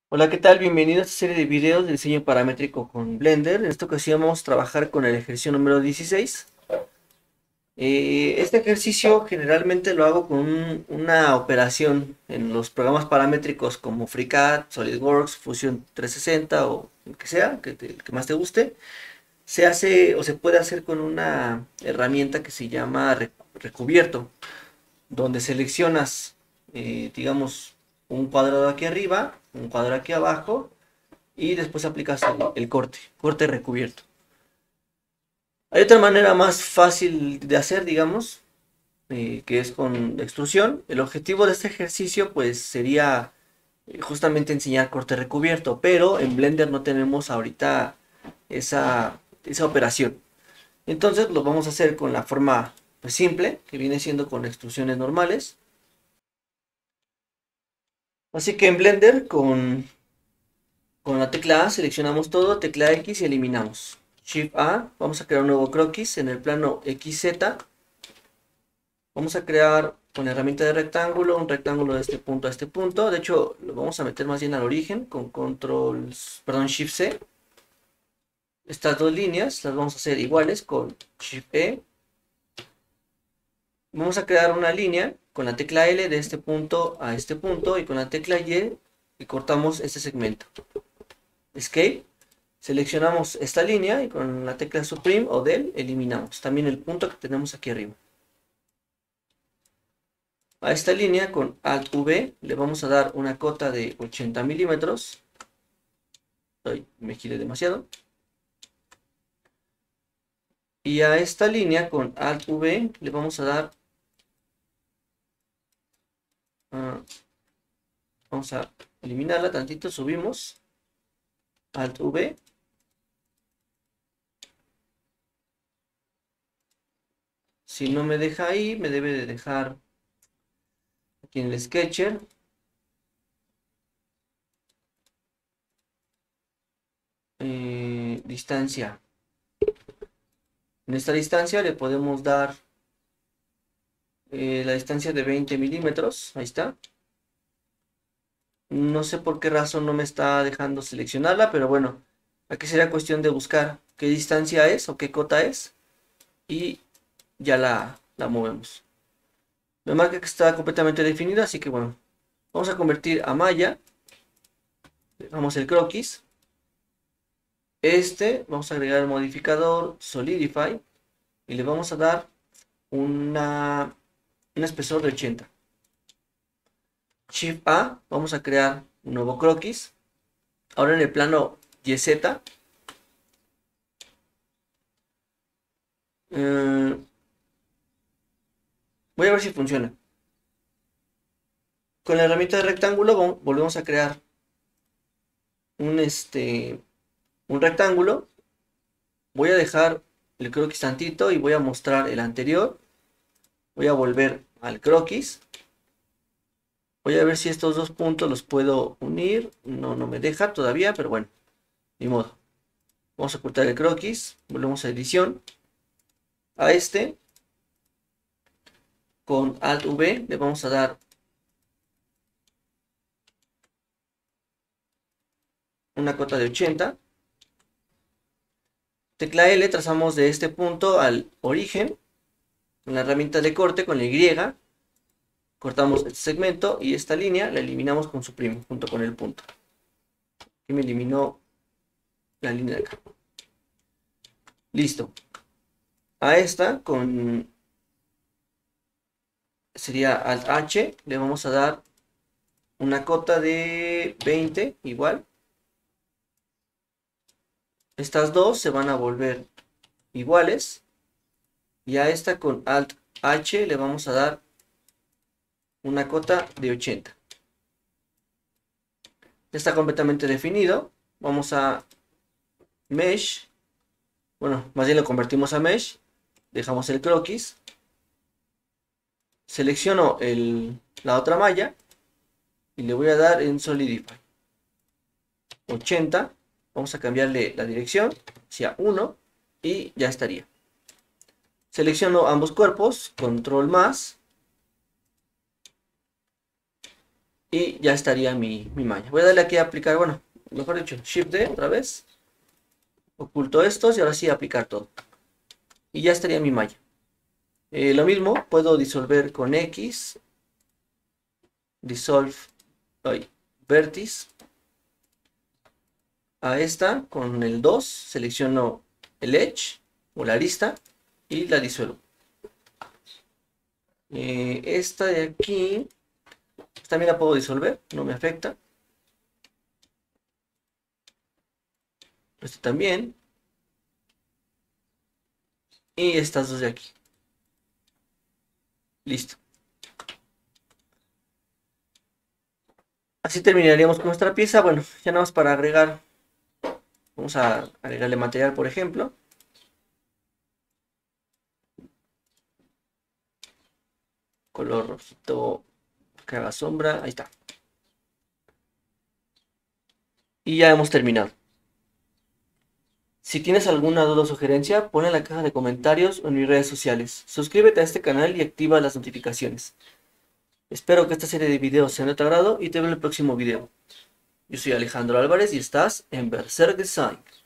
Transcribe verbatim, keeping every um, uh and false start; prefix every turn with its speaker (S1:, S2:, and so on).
S1: Hola, ¿qué tal? Bienvenido a esta serie de videos de diseño paramétrico con Blender. En esta ocasión vamos a trabajar con el ejercicio número dieciséis. Eh, este ejercicio generalmente lo hago con un- una operación en los programas paramétricos como FreeCAD, SolidWorks, Fusion trescientos sesenta o el que sea, que te- el que más te guste. Se hace o se puede hacer con una herramienta que se llama re- recubierto, donde seleccionas, eh, digamos, un cuadrado aquí arriba, un cuadrado aquí abajo y después aplicas el, el corte, corte recubierto. Hay otra manera más fácil de hacer, digamos, eh, que es con extrusión. El objetivo de este ejercicio pues sería eh, justamente enseñar corte recubierto, pero en Blender no tenemos ahorita esa, esa operación. Entonces lo vamos a hacer con la forma pues, simple, que viene siendo con extrusiones normales. Así que en Blender con, con la tecla A seleccionamos todo, tecla X y eliminamos. Shift A, vamos a crear un nuevo croquis en el plano X Z. Vamos a crear con la herramienta de rectángulo, un rectángulo de este punto a este punto. De hecho, lo vamos a meter más bien al origen con control, perdón, Shift C. Estas dos líneas las vamos a hacer iguales con Shift E. Vamos a crear una línea con la tecla L de este punto a este punto y con la tecla Y y cortamos este segmento. Escape. Seleccionamos esta línea y con la tecla Supreme o Del eliminamos también el punto que tenemos aquí arriba. A esta línea con Alt V le vamos a dar una cota de ochenta milímetros. Ay, me giré demasiado. Y a esta línea con Alt V le vamos a dar... Uh, vamos a eliminarla tantito, subimos. Alt V. Si no me deja ahí, me debe de dejar aquí en el Sketcher. Eh, distancia. En esta distancia le podemos dar eh, la distancia de veinte milímetros. Ahí está. No sé por qué razón no me está dejando seleccionarla, pero bueno, aquí sería cuestión de buscar qué distancia es o qué cota es y ya la, la movemos. Me marca que está completamente definida, así que bueno, vamos a convertir a malla. Vamos el croquis. Este, vamos a agregar el modificador Solidify y le vamos a dar una, un espesor de ochenta. Shift A, vamos a crear un nuevo croquis. Ahora en el plano Y Z. Eh, voy a ver si funciona. Con la herramienta de rectángulo volvemos a crear un, este, un rectángulo. Voy a dejar el croquis tantito y voy a mostrar el anterior. Voy a volver al croquis. Voy a ver si estos dos puntos los puedo unir. No, no me deja todavía, pero bueno, ni modo. Vamos a cortar el croquis. Volvemos a edición. A este, con Alt V, le vamos a dar una cota de ochenta. Tecla L, trazamos de este punto al origen. Con la herramienta de corte, con la Y, cortamos este segmento y esta línea la eliminamos con su primo, junto con el punto. Y me eliminó la línea de acá. Listo. A esta, con sería Alt H, le vamos a dar una cota de veinte, igual. Estas dos se van a volver iguales. Y a esta con Alt H le vamos a dar una cota de ochenta. Ya está completamente definido. Vamos a Mesh. Bueno, más bien lo convertimos a Mesh. Dejamos el croquis. Selecciono el, la otra malla. Y le voy a dar en Solidify. ochenta. Vamos a cambiarle la dirección hacia uno. Y ya estaría. Selecciono ambos cuerpos. Control más. y ya estaría mi, mi malla. Voy a darle aquí a aplicar, bueno, mejor dicho, Shift D otra vez. Oculto estos y ahora sí aplicar todo. Y ya estaría mi malla. Eh, lo mismo, puedo disolver con X. Dissolve, ay, Vertice. A esta con el dos selecciono el Edge o la arista y la disuelvo. Eh, esta de aquí también la puedo disolver, no me afecta. Esta también. Y estas dos de aquí. Listo. Así terminaríamos con nuestra pieza. Bueno, ya nada más para agregar. Vamos a agregarle material, por ejemplo. Color rojito que haga sombra. Ahí está. Y ya hemos terminado. Si tienes alguna duda o sugerencia, ponla en la caja de comentarios o en mis redes sociales. Suscríbete a este canal y activa las notificaciones. Espero que esta serie de videos sea de tu agrado y te veo en el próximo video. Yo soy Alejandro Álvarez y estás en Berserk Design.